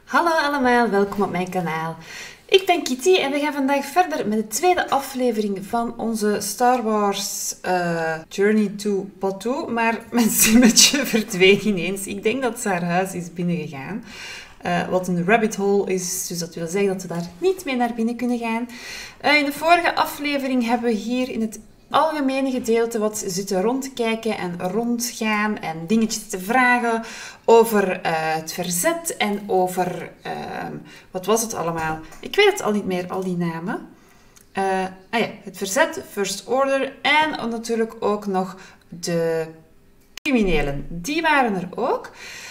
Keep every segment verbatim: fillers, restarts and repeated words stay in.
Hallo allemaal, welkom op mijn kanaal. Ik ben Kitty en we gaan vandaag verder met de tweede aflevering van onze Star Wars uh, Journey to Batuu. Maar mijn stemmetje verdween ineens. Ik denk dat ze haar huis is binnengegaan. Uh, wat een rabbit hole is, dus dat wil zeggen dat we daar niet mee naar binnen kunnen gaan. Uh, in de vorige aflevering hebben we hier in het algemene gedeelte wat zitten rondkijken en rondgaan en dingetjes te vragen over uh, het verzet en over, uh, wat was het allemaal? Ik weet het al niet meer, al die namen. Uh, ah ja, het verzet, First Order en natuurlijk ook nog de criminelen. Die waren er ook.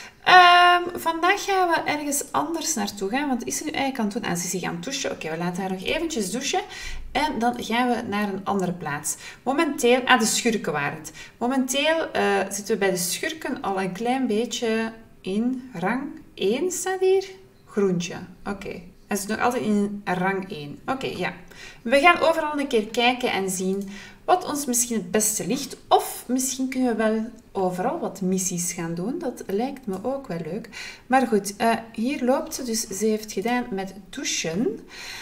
Um, vandaag gaan we ergens anders naartoe gaan, want is ze nu eigenlijk aan het doen? Ah, ze is zich aan het douchen. Oké, okay, we laten haar nog eventjes douchen en dan gaan we naar een andere plaats. Momenteel, ah, de schurken waren het. Momenteel uh, zitten we bij de schurken al een klein beetje in rang één, staat hier? Groentje, oké. Okay. Hij zit nog altijd in rang één. Oké, okay, ja. We gaan overal een keer kijken en zien wat ons misschien het beste ligt. Of misschien kunnen we wel overal wat missies gaan doen. Dat lijkt me ook wel leuk. Maar goed, uh, hier loopt ze. Dus ze heeft gedaan met douchen.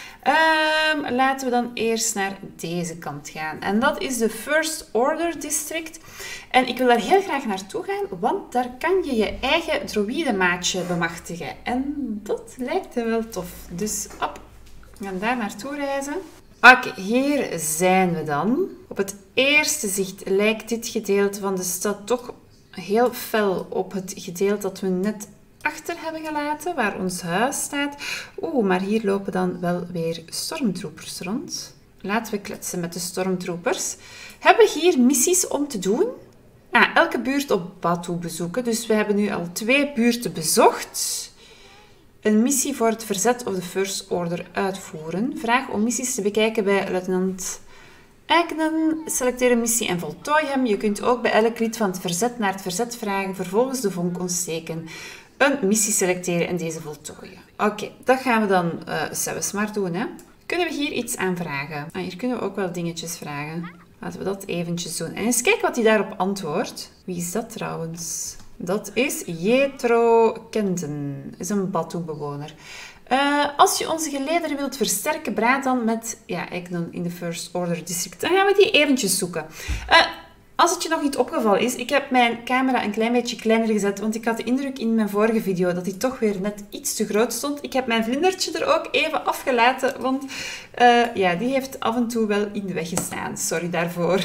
Um, laten we dan eerst naar deze kant gaan. En dat is de First Order District. En ik wil daar heel graag naartoe gaan, want daar kan je je eigen droïdemaatje bemachtigen. En dat lijkt me wel tof. Dus op, we gaan daar naartoe reizen. Oké, okay, hier zijn we dan. Op het eerste zicht lijkt dit gedeelte van de stad toch heel fel op het gedeelte dat we net achter hebben gelaten, waar ons huis staat. Oeh, maar hier lopen dan wel weer stormtroopers rond. Laten we kletsen met de stormtroopers. Hebben we hier missies om te doen? Ah, elke buurt op Batuu bezoeken. Dus we hebben nu al twee buurten bezocht. Een missie voor het verzet of de First Order uitvoeren. Vraag om missies te bekijken bij luitenant Agnon. Selecteer een missie en voltooi hem. Je kunt ook bij elk lid van het verzet naar het verzet vragen. Vervolgens de vonk ontsteken. Een missie selecteren en deze voltooien. Oké, okay, dat gaan we dan uh, zelfs maar doen. Hè. Kunnen we hier iets aan vragen? Ah, hier kunnen we ook wel dingetjes vragen. Laten we dat eventjes doen. En eens kijken wat hij daarop antwoordt. Wie is dat trouwens? Dat is Jethro Kenton. Is een Batuu-bewoner. Uh, als je onze gelederen wilt versterken, praat dan met ja, Agnon in de First Order District. Dan gaan we die eventjes zoeken. Uh, Als het je nog niet opgevallen is, ik heb mijn camera een klein beetje kleiner gezet, want ik had de indruk in mijn vorige video dat die toch weer net iets te groot stond. Ik heb mijn vlindertje er ook even afgelaten, want uh, ja, die heeft af en toe wel in de weg gestaan. Sorry daarvoor.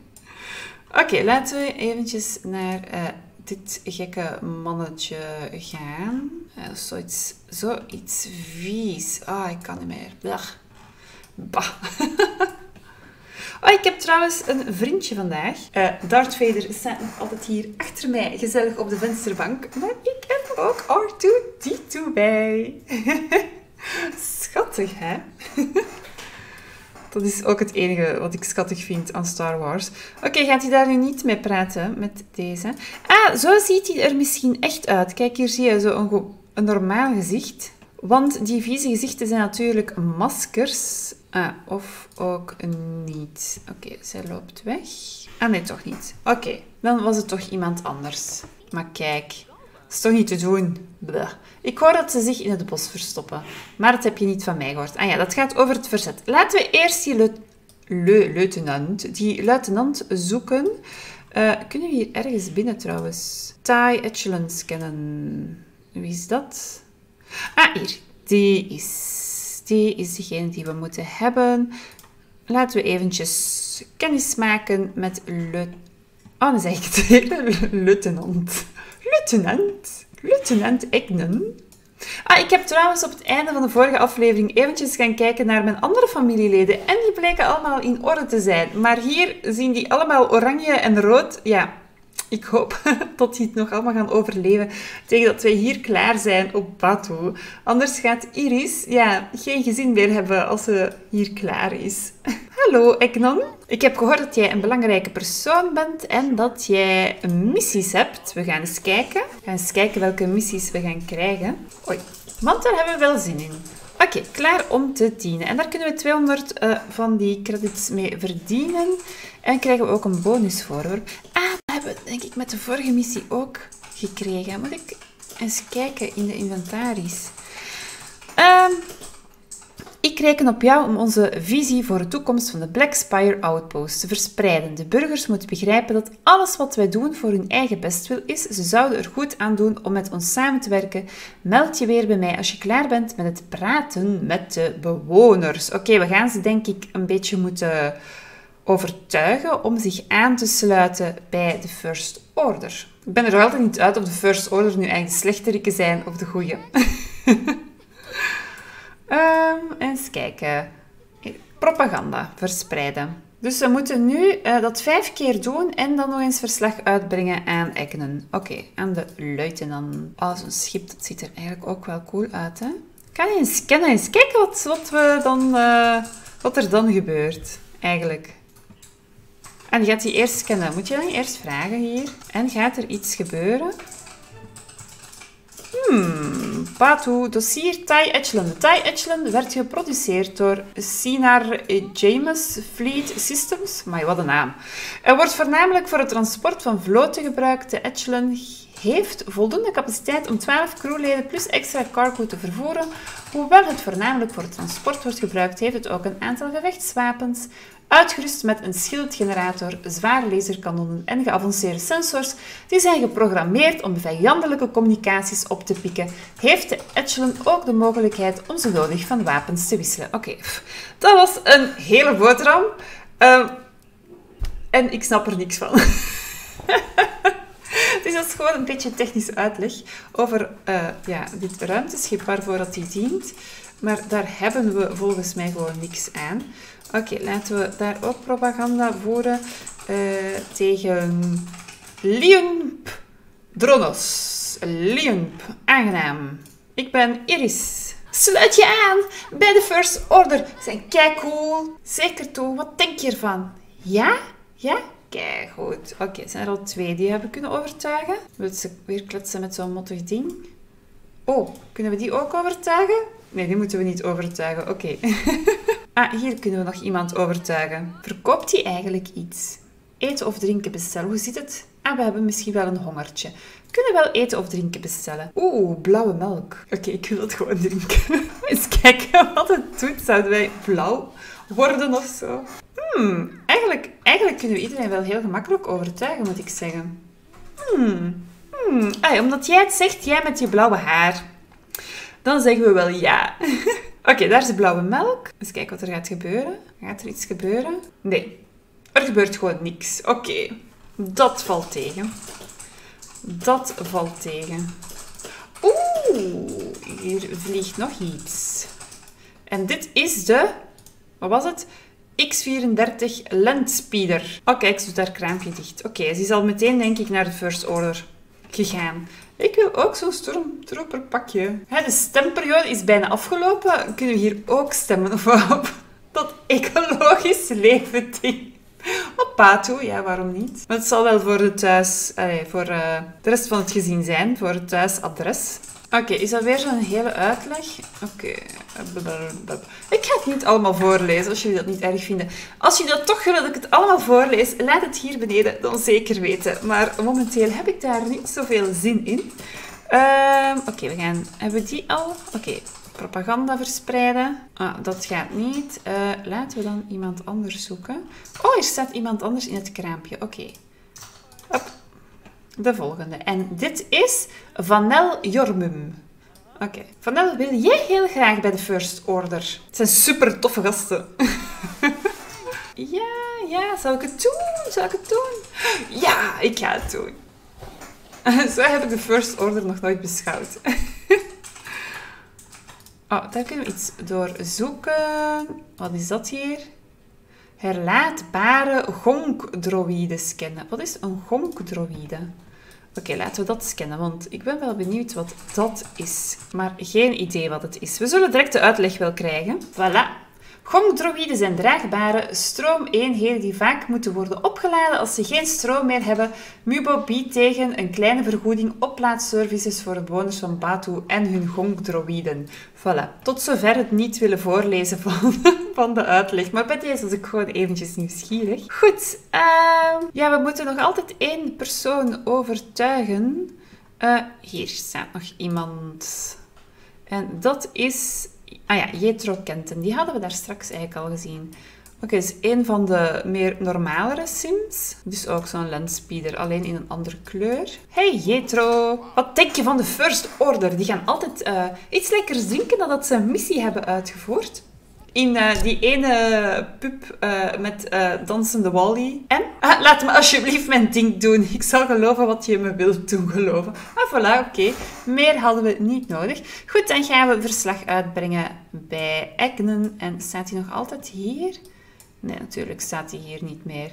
Oké, okay, laten we eventjes naar uh, dit gekke mannetje gaan. Uh, zoiets, zoiets vies. Ah, oh, ik kan niet meer. Blah. Bah. Oh, ik heb trouwens een vriendje vandaag. Uh, Darth Vader staat nog altijd hier achter mij, gezellig op de vensterbank. Maar ik heb ook R two D two bij. Schattig, hè? Dat is ook het enige wat ik schattig vind aan Star Wars. Oké, okay, gaat hij daar nu niet mee praten met deze? Ah, zo ziet hij er misschien echt uit. Kijk, hier zie je zo een, een normaal gezicht. Want die vieze gezichten zijn natuurlijk maskers. Ah, of ook niet. Oké, okay, zij loopt weg. Ah, nee, toch niet. Oké, okay, dan was het toch iemand anders. Maar kijk, dat is toch niet te doen. Bleh. Ik hoor dat ze zich in het bos verstoppen. Maar dat heb je niet van mij gehoord. Ah ja, dat gaat over het verzet. Laten we eerst die le le luitenant, die luitenant zoeken. Uh, kunnen we hier ergens binnen trouwens? TIE Echelon scannen. Wie is dat? Ah, hier. Die is... Die is degene die we moeten hebben. Laten we eventjes kennis maken met le... Oh, dan zeg ik het weer. Luitenant. Luitenant. Luitenant Agnon. Ah, ik heb trouwens op het einde van de vorige aflevering eventjes gaan kijken naar mijn andere familieleden. En die bleken allemaal in orde te zijn. Maar hier zien die allemaal oranje en rood. Ja, ik hoop dat die het nog allemaal gaan overleven tegen dat wij hier klaar zijn op Batuu. Anders gaat Iris ja, geen gezin meer hebben als ze hier klaar is. Hallo Agnon. Ik heb gehoord dat jij een belangrijke persoon bent en dat jij missies hebt. We gaan eens kijken. We gaan eens kijken welke missies we gaan krijgen. Oei, want daar hebben we wel zin in. Oké, okay, klaar om te dienen. En daar kunnen we tweehonderd uh, van die credits mee verdienen. En krijgen we ook een bonus voor, hoor. Ah, dat hebben we denk ik met de vorige missie ook gekregen. Moet ik eens kijken in de inventaris. Um, Ik reken op jou om onze visie voor de toekomst van de Black Spire Outpost te verspreiden. De burgers moeten begrijpen dat alles wat wij doen voor hun eigen bestwil is. Ze zouden er goed aan doen om met ons samen te werken. Meld je weer bij mij als je klaar bent met het praten met de bewoners. Oké, okay, we gaan ze denk ik een beetje moeten overtuigen om zich aan te sluiten bij de First Order. Ik ben er nog altijd niet uit of de First Order nu eigenlijk de slechteriken zijn of de goeie. Um, eens kijken. Propaganda verspreiden. Dus we moeten nu uh, dat vijf keer doen en dan nog eens verslag uitbrengen aan Egnen. Oké, okay, aan de luitenant. Oh, zo'n schip, dat ziet er eigenlijk ook wel cool uit, hè? Ik kan eens scannen, eens kijken wat, wat, we dan, uh, wat er dan gebeurt, eigenlijk. En je gaat die eerst scannen. Moet je dan eerst vragen hier? En gaat er iets gebeuren? Hmm, Batu, dossier Thai Echelon. De Thai Echelon werd geproduceerd door Sinar James Fleet Systems. Maar wat een naam. Er wordt voornamelijk voor het transport van vloten gebruikt. De Echelon heeft voldoende capaciteit om twaalf crewleden plus extra cargo te vervoeren. Hoewel het voornamelijk voor het transport wordt gebruikt, heeft het ook een aantal gevechtswapens. Uitgerust met een schildgenerator, zware laserkanonnen en geavanceerde sensors die zijn geprogrammeerd om vijandelijke communicaties op te pikken, heeft de Echelon ook de mogelijkheid om zo nodig van wapens te wisselen. Oké, okay. Dat was een hele boterham. Uh, en ik snap er niks van. Dus dat is gewoon een beetje technische uitleg over uh, ja, dit ruimteschip waarvoor dat die dient. Maar daar hebben we volgens mij gewoon niks aan. Oké, okay, laten we daar ook propaganda voeren uh, tegen Liump Dronos. Liump, aangenaam. Ik ben Iris. Sluit je aan bij de First Order. Ze zijn keicool. Zeker toe, wat denk je ervan? Ja? Ja? Kijk goed. Oké, okay, zijn er al twee die hebben kunnen overtuigen. Wil ze weer kletsen met zo'n mottig ding? Oh, kunnen we die ook overtuigen? Nee, die moeten we niet overtuigen. Oké. Okay. Ah, hier kunnen we nog iemand overtuigen. Verkoopt hij eigenlijk iets? Eten of drinken bestellen. Hoe zit het? Ah, we hebben misschien wel een hongertje. We kunnen wel eten of drinken bestellen. Oeh, blauwe melk. Oké, okay, ik wil het gewoon drinken. Eens kijken wat het doet. Zouden wij blauw worden of zo? Hmm, eigenlijk, eigenlijk kunnen we iedereen wel heel gemakkelijk overtuigen, moet ik zeggen. Hmm, hmm. Ah, omdat jij het zegt, jij met je blauwe haar. Dan zeggen we wel ja. Oké, okay, daar is de blauwe melk. Eens kijken wat er gaat gebeuren. Gaat er iets gebeuren? Nee. Er gebeurt gewoon niks. Oké. Okay. Dat valt tegen. Dat valt tegen. Oeh, hier vliegt nog iets. En dit is de... Wat was het? X vierendertig Landspeeder. Oh, kijk, ze doet haar kraampje dicht. Oké, okay, ze is al meteen, denk ik, naar de First Order gegaan. Ik wil ook zo'n stormtrooper pakje. Hè, de stemperiode is bijna afgelopen. Kunnen we hier ook stemmen of op dat ecologisch leven ding? Op Batu, ja, waarom niet? Maar het zal wel voor de thuis, allez, voor uh, de rest van het gezin zijn, voor het thuisadres. Oké, okay, is dat weer zo'n hele uitleg? Oké. Okay. Ik ga het niet allemaal voorlezen, als jullie dat niet erg vinden. Als jullie dat toch willen dat ik het allemaal voorlees, laat het hier beneden dan zeker weten. Maar momenteel heb ik daar niet zoveel zin in. Uh, Oké, okay, we gaan... Hebben we die al? Oké. Okay. Propaganda verspreiden. Ah, dat gaat niet. Uh, laten we dan iemand anders zoeken. Oh, er staat iemand anders in het kraampje. Oké. Okay. Hop. De volgende. En dit is Vanel Jormum. Oké. Okay. Vanel, wil jij heel graag bij de First Order? Het zijn super toffe gasten. Ja, ja. Zal ik het doen? Zal ik het doen? Ja, ik ga het doen. Zo heb ik de First Order nog nooit beschouwd. Oh, daar kunnen we iets door zoeken. Wat is dat hier? Herlaatbare gonkdroïde scannen. Wat is een gonkdroïde? Oké, okay, laten we dat scannen, want ik ben wel benieuwd wat dat is. Maar geen idee wat het is. We zullen direct de uitleg wel krijgen. Voilà. Gonkdroïden zijn draagbare stroomeenheden die vaak moeten worden opgeladen als ze geen stroom meer hebben. Mubo biedt tegen een kleine vergoeding oplaadservices voor de bewoners van Batu en hun gonkdroïden. Voilà. Tot zover het niet willen voorlezen van, van de uitleg. Maar bij deze was ik gewoon eventjes nieuwsgierig. Goed. Uh, ja, we moeten nog altijd één persoon overtuigen. Uh, hier staat nog iemand. En dat is... Ah ja, Jethro Kenton. Die hadden we daar straks eigenlijk al gezien. Oké, okay, is een van de meer normalere Sims. Dus ook zo'n landspeeder, alleen in een andere kleur. Hey Jethro, wat denk je van de First Order? Die gaan altijd uh, iets lekkers drinken nadat ze een missie hebben uitgevoerd. In uh, die ene pub uh, met uh, dansende Wally. En ah, laat me alsjeblieft mijn ding doen. Ik zal geloven wat je me wilt doen geloven. Ah, voilà, oké. Okay. Meer hadden we niet nodig. Goed, dan gaan we verslag uitbrengen bij Egnen. En staat hij nog altijd hier? Nee, natuurlijk staat hij hier niet meer.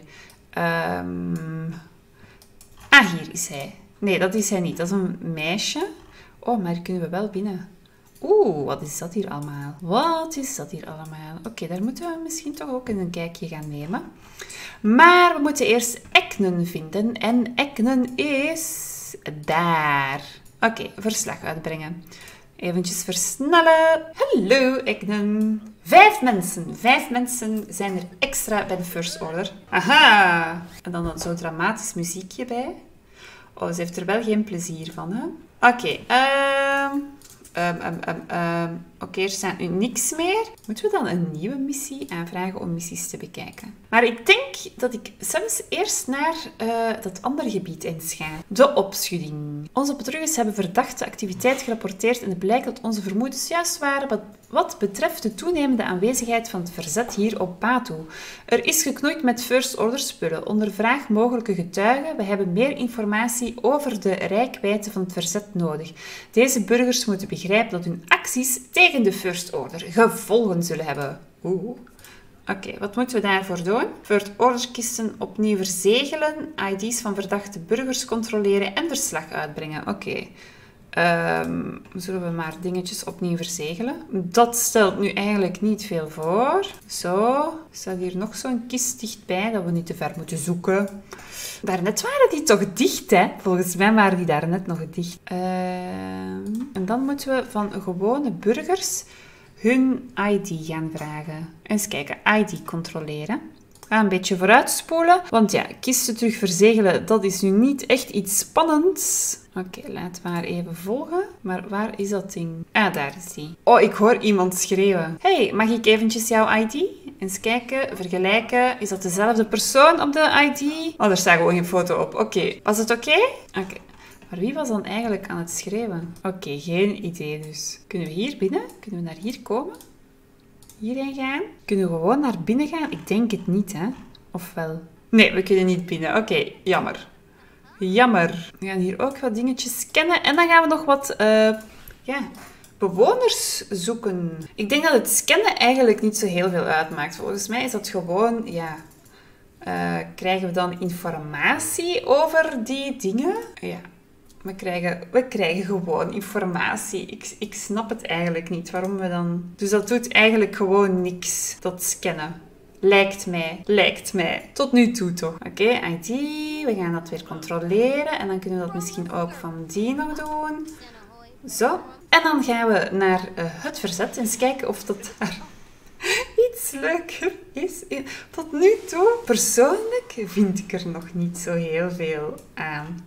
Um... Ah, hier is hij. Nee, dat is hij niet. Dat is een meisje. Oh, maar kunnen we wel binnen. Oeh, wat is dat hier allemaal? Wat is dat hier allemaal? Oké, okay, daar moeten we misschien toch ook een kijkje gaan nemen. Maar we moeten eerst Egnen vinden. En Egnen is daar. Oké, okay, verslag uitbrengen. Eventjes versnellen. Hallo, Egnen. Vijf mensen. Vijf mensen zijn er extra bij de First Order. Aha. En dan een zo dramatisch muziekje bij. Oh, ze heeft er wel geen plezier van, hè? Oké, okay, um... Um, um, um, um. Oké, okay, er staat nu niks meer. Moeten we dan een nieuwe missie aanvragen om missies te bekijken? Maar ik denk dat ik zelfs eerst naar uh, dat andere gebied eens ga. De opschudding. Onze patrouilles hebben verdachte activiteit gerapporteerd en het blijkt dat onze vermoedens juist waren wat, wat betreft de toenemende aanwezigheid van het verzet hier op Batu. Er is geknoeid met First Order spullen. Ondervraag mogelijke getuigen. We hebben meer informatie over de reikwijdte van het verzet nodig. Deze burgers moeten begrijpen dat hun acties tegen de First Order gevolgen zullen hebben. Oeh. Oké, okay, wat moeten we daarvoor doen? First Order kisten opnieuw verzegelen, I D's van verdachte burgers controleren en verslag uitbrengen. Oké. Okay. Um, zullen we maar dingetjes opnieuw verzegelen? Dat stelt nu eigenlijk niet veel voor. Zo, staat hier nog zo'n kist dichtbij dat we niet te ver moeten zoeken. Daarnet waren die toch dicht, hè? Volgens mij waren die daarnet nog dicht. Uh, en dan moeten we van gewone burgers hun I D gaan vragen. Eens kijken, I D controleren. Ga een beetje vooruitspoelen, want ja, kisten terug verzegelen, dat is nu niet echt iets spannends. Oké, okay, laten we haar even volgen. Maar waar is dat ding? Ah, daar is die. Oh, ik hoor iemand schreeuwen. Hey, mag ik eventjes jouw I D? Eens kijken, vergelijken. Is dat dezelfde persoon op de I D? Oh, er staat gewoon geen foto op. Oké, okay. Was het oké? Okay? Oké. Okay. Maar wie was dan eigenlijk aan het schreeuwen? Oké, okay, geen idee dus. Kunnen we hier binnen? Kunnen we naar hier komen? Hierheen gaan? Kunnen we gewoon naar binnen gaan? Ik denk het niet, hè? Of wel? Nee, we kunnen niet binnen. Oké, okay, jammer. Jammer. We gaan hier ook wat dingetjes scannen. En dan gaan we nog wat uh, ja, bewoners zoeken. Ik denk dat het scannen eigenlijk niet zo heel veel uitmaakt. Volgens mij is dat gewoon... ja, uh, krijgen we dan informatie over die dingen? Ja. We krijgen, we krijgen gewoon informatie. Ik, ik snap het eigenlijk niet waarom we dan... Dus dat doet eigenlijk gewoon niks, dat scannen. Lijkt mij. Lijkt mij. Tot nu toe toch. Oké, okay, I D. We gaan dat weer controleren. En dan kunnen we dat misschien ook van die nog doen. Zo. En dan gaan we naar uh, het verzet. Eens kijken of dat daar iets leuker is. Tot nu toe, persoonlijk, vind ik er nog niet zo heel veel aan.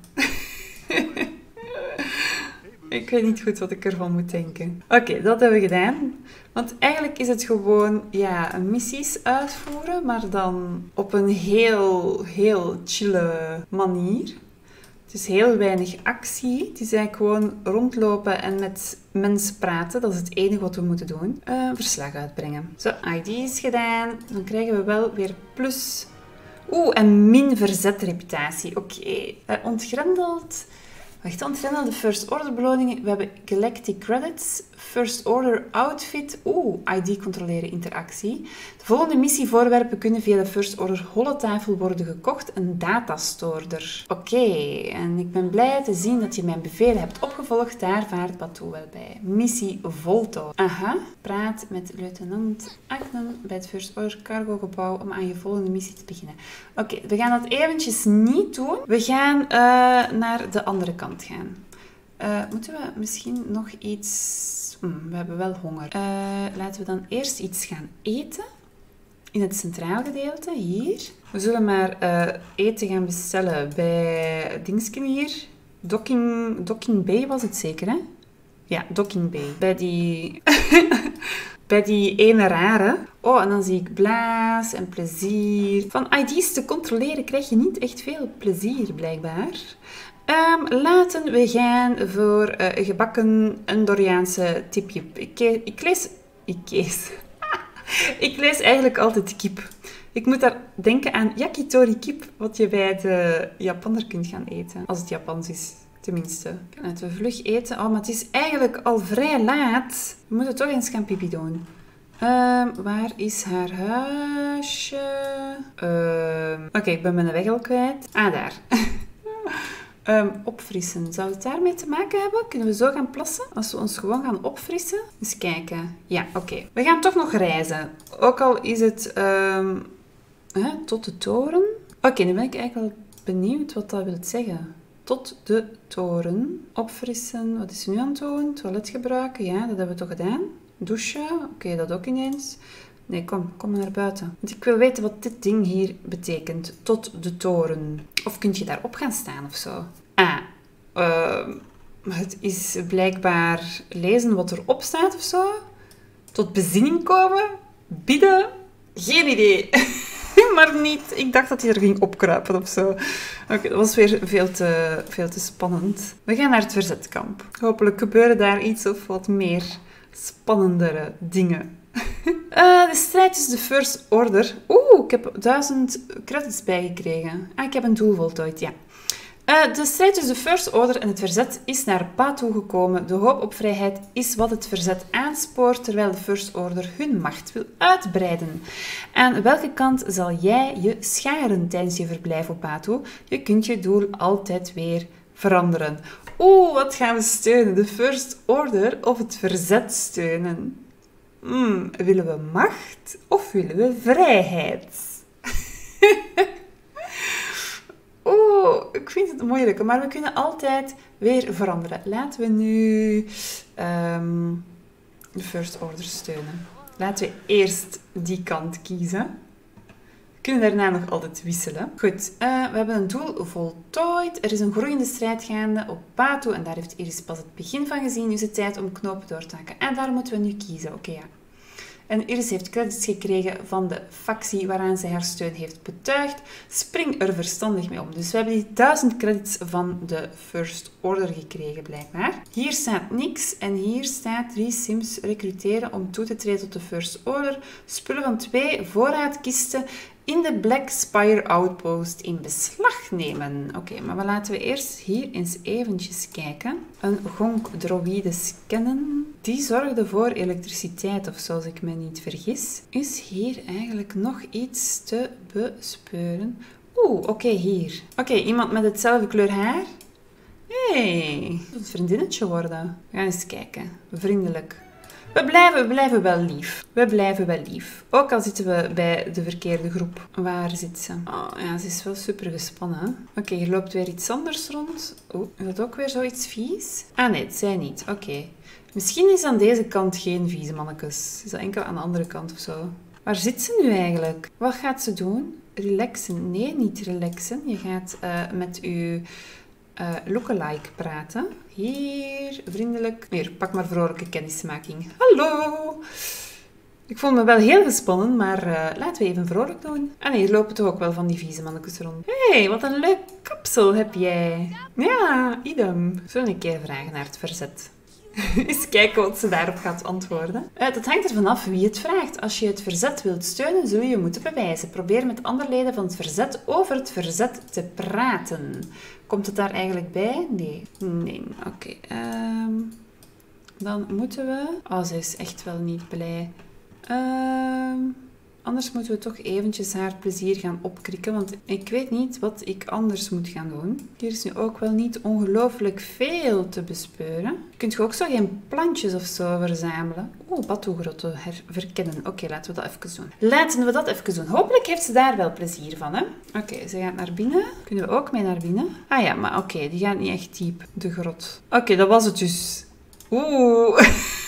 Ik weet niet goed wat ik ervan moet denken. Oké, okay, dat hebben we gedaan. Want eigenlijk is het gewoon ja, missies uitvoeren, maar dan op een heel, heel chille manier. Het is heel weinig actie. Het is eigenlijk gewoon rondlopen en met mensen praten. Dat is het enige wat we moeten doen. Uh, verslag uitbrengen. Zo, I D is gedaan. Dan krijgen we wel weer plus... Oeh, en min verzetreputatie. Oké. Okay. Uh, ontgrendeld... Wacht, ontgrendelde First Order beloningen. We hebben Galactic Credits, First Order Outfit. Oeh, I D controleren interactie. De volgende missievoorwerpen kunnen via de First Order holotafel worden gekocht. Een datastoorder. Oké, okay, en ik ben blij te zien dat je mijn bevelen hebt opgevolgd. Daar vaart Batu wel bij. Missie Volto. Aha, praat met luitenant Agnen bij het First Order cargo gebouw om aan je volgende missie te beginnen. Oké, okay, we gaan dat eventjes niet doen. We gaan uh, naar de andere kant gaan. Uh, moeten we misschien nog iets... Hmm, we hebben wel honger. Uh, laten we dan eerst iets gaan eten. In het centraal gedeelte, hier. We zullen maar uh, eten gaan bestellen bij Dingsken hier. Docking, Docking Bay was het zeker, hè? Ja, Docking Bay. Bij die... Bij die ene rare. Oh, en dan zie ik blaas en plezier. Van I D's te controleren krijg je niet echt veel plezier, blijkbaar. Um, laten we gaan voor uh, gebakken Andoriaanse tipje. Ik, ik lees... Ik lees... ik lees eigenlijk altijd kip. Ik moet daar denken aan yakitori kip, wat je bij de Japaner kunt gaan eten. Als het Japans is. Tenminste. Laten we vlug eten. Oh, maar het is eigenlijk al vrij laat. We moeten toch eens gaan pipi doen. Um, waar is haar huisje? Um, Oké, okay, ik ben mijn weg al kwijt. Ah, daar. um, opfrissen. Zou het daarmee te maken hebben? Kunnen we zo gaan plassen? Als we ons gewoon gaan opfrissen? Eens kijken. Ja, oké. Okay. We gaan toch nog reizen. Ook al is het um, hè, tot de toren. Oké, okay, nu ben ik eigenlijk wel benieuwd wat dat wil zeggen. Tot de toren. Opfrissen. Wat is ze nu aan het doen? Toilet gebruiken. Ja, dat hebben we toch gedaan. Douchen. Oké, okay, dat ook ineens. Nee, kom. Kom maar naar buiten. Want ik wil weten wat dit ding hier betekent. Tot de toren. Of kun je daarop gaan staan of zo? Ah. Uh, het is blijkbaar lezen wat erop staat of zo. Tot bezinning komen. Bidden. Geen idee. Maar niet. Ik dacht dat hij er ging opkruipen of zo. Oké, okay, dat was weer veel te, veel te spannend. We gaan naar het verzetkamp. Hopelijk gebeuren daar iets of wat meer spannendere dingen. uh, de strijd tussen de First Order. Oeh, ik heb duizend credits bijgekregen. Ah, ik heb een doel voltooid, ja. Uh, de strijd tussen de First Order en het verzet is naar Batuu gekomen. De hoop op vrijheid is wat het verzet aanspoort, terwijl de First Order hun macht wil uitbreiden. Aan welke kant zal jij je scharen tijdens je verblijf op Batuu? Je kunt je doel altijd weer veranderen. Oeh, wat gaan we steunen? De First Order of het verzet steunen? Hmm, willen we macht of willen we vrijheid? Oeh, ik vind het moeilijk, maar we kunnen altijd weer veranderen. Laten we nu um, de First Order steunen. Laten we eerst die kant kiezen. We kunnen daarna nog altijd wisselen. Goed, uh, we hebben een doel voltooid. Er is een groeiende strijd gaande op Batuu en daar heeft Iris pas het begin van gezien. Nu is het tijd om knopen door te hakken. En daar moeten we nu kiezen. Oké, okay, ja. En Iris heeft credits gekregen van de factie waaraan zij haar steun heeft betuigd. Spring er verstandig mee om. Dus we hebben die duizend credits van de First Order gekregen, blijkbaar. Hier staat niks en hier staat drie sims recruteren om toe te treden tot de First Order. Spullen van twee voorraadkisten in de Black Spire Outpost in beslag nemen. Oké, okay, maar laten we eerst hier eens eventjes kijken. Een gonk-droïde scannen. Die zorgde voor elektriciteit, of zoals ik me niet vergis. Is hier eigenlijk nog iets te bespeuren? Oeh, oké, okay, hier. Oké, okay, iemand met hetzelfde kleur haar. Hé, het een vriendinnetje worden. We gaan eens kijken. Vriendelijk. We blijven, we blijven wel lief. We blijven wel lief. Ook al zitten we bij de verkeerde groep. Waar zit ze? Oh ja, ze is wel super gespannen. Oké, okay, hier loopt weer iets anders rond. Oeh, is dat ook weer zoiets vies? Ah nee, het zij niet. Oké. Okay. Misschien is aan deze kant geen vieze mannekes. Is dat enkel aan de andere kant of zo? Waar zit ze nu eigenlijk? Wat gaat ze doen? Relaxen? Nee, niet relaxen. Je gaat uh, met je uh, lookalike praten. Hier, vriendelijk. Hier, pak maar vrolijke kennismaking. Hallo! Ik voel me wel heel gespannen, maar uh, laten we even vrolijk doen. Ah nee, hier lopen toch ook wel van die vieze mannetjes rond. Hé, hey, wat een leuk kapsel heb jij. Ja, idem. Zullen we een keer vragen naar het verzet? Eens kijken wat ze daarop gaat antwoorden. Uh, dat hangt ervan af wie het vraagt. Als je het verzet wilt steunen, zul je moeten bewijzen. Probeer met andere leden van het verzet over het verzet te praten. Komt het daar eigenlijk bij? Nee. Nee. Oké. Okay. Um, dan moeten we... Oh, ze is echt wel niet blij. Um, anders moeten we toch eventjes haar plezier gaan opkrikken, want ik weet niet wat ik anders moet gaan doen. Hier is nu ook wel niet ongelooflijk veel te bespeuren. Je kunt ook zo geen plantjes of zo verzamelen. Oeh, Batuu-grotten verkennen. Oké, okay, laten we dat even doen. Laten we dat even doen. Hopelijk heeft ze daar wel plezier van, hè? Oké, okay, ze gaat naar binnen. Kunnen we ook mee naar binnen? Ah ja, maar oké, okay, die gaat niet echt diep, de grot. Oké, okay, dat was het dus. Oeh.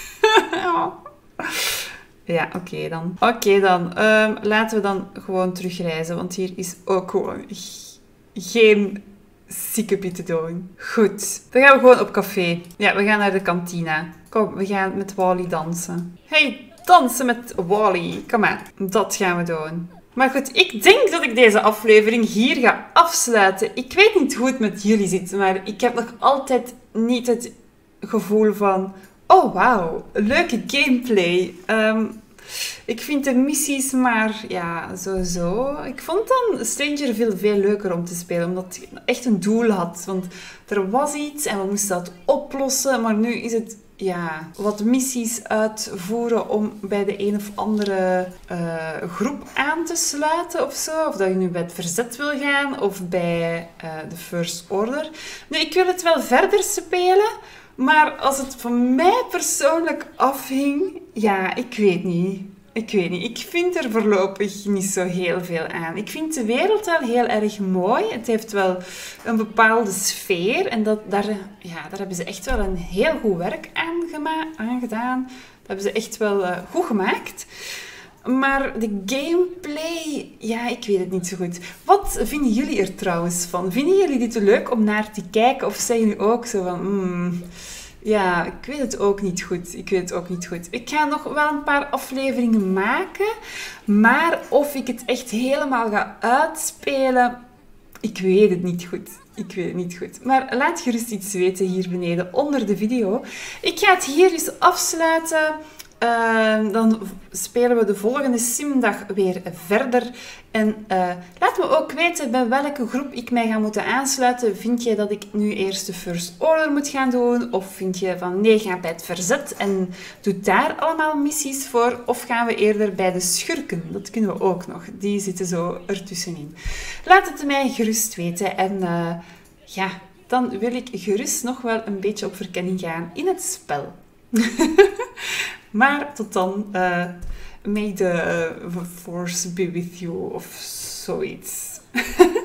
Ja, oké okay dan. Oké okay dan. Um, laten we dan gewoon terugreizen, want hier is ook gewoon geen zieke te doen. Goed, dan gaan we gewoon op café. Ja, we gaan naar de kantine. Kom, we gaan met Wally dansen. Hey, dansen met Wally. Kom maar, dat gaan we doen. Maar goed, ik denk dat ik deze aflevering hier ga afsluiten. Ik weet niet hoe het met jullie zit, maar ik heb nog altijd niet het gevoel van... Oh, wauw, leuke gameplay. Um, ik vind de missies maar, ja, sowieso. Ik vond dan Strangerville veel leuker om te spelen, omdat het echt een doel had. Want er was iets en we moesten dat oplossen, maar nu is het... Ja, wat missies uitvoeren om bij de een of andere uh, groep aan te sluiten of zo. Of dat je nu bij het verzet wil gaan of bij uh, de First Order. Nu, ik wil het wel verder spelen, maar als het van mij persoonlijk afhing, ja, ik weet niet. Ik weet niet. Ik vind er voorlopig niet zo heel veel aan. Ik vind de wereld wel heel erg mooi. Het heeft wel een bepaalde sfeer. En dat, daar, ja, daar hebben ze echt wel een heel goed werk aan, gema- aan gedaan. Dat hebben ze echt wel uh, goed gemaakt. Maar de gameplay, ja, ik weet het niet zo goed. Wat vinden jullie er trouwens van? Vinden jullie dit leuk om naar te kijken? Of zeggen jullie ook zo van... Mm, ja, ik weet het ook niet goed. Ik weet het ook niet goed. Ik ga nog wel een paar afleveringen maken. Maar of ik het echt helemaal ga uitspelen, ik weet het niet goed. Ik weet het niet goed. Maar laat gerust iets weten hier beneden onder de video. Ik ga het hier dus afsluiten. Uh, dan spelen we de volgende simdag weer verder. En uh, laat me ook weten bij welke groep ik mij ga moeten aansluiten. Vind je dat ik nu eerst de First Order moet gaan doen? Of vind je van nee, ga bij het verzet en doe daar allemaal missies voor? Of gaan we eerder bij de schurken? Dat kunnen we ook nog. Die zitten zo ertussenin. Laat het mij gerust weten. En uh, ja, dan wil ik gerust nog wel een beetje op verkenning gaan in het spel. Maar tot dan, uh, may the uh, force be with you of zoiets.